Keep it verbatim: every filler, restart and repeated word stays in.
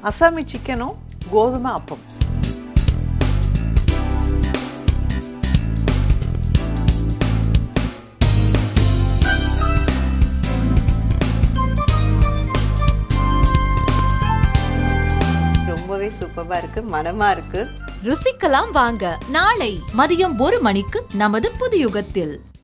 அசாமி சிக்கனும் கோதுமை அப்பம். ரொம்பவே சூப்பரா இருக்கு, மனமா இருக்கு. ருசிக்கலாம் வாங்க நாளை மதியம் ஒரு மணிக்கு நமது புதுயுகத்தில்.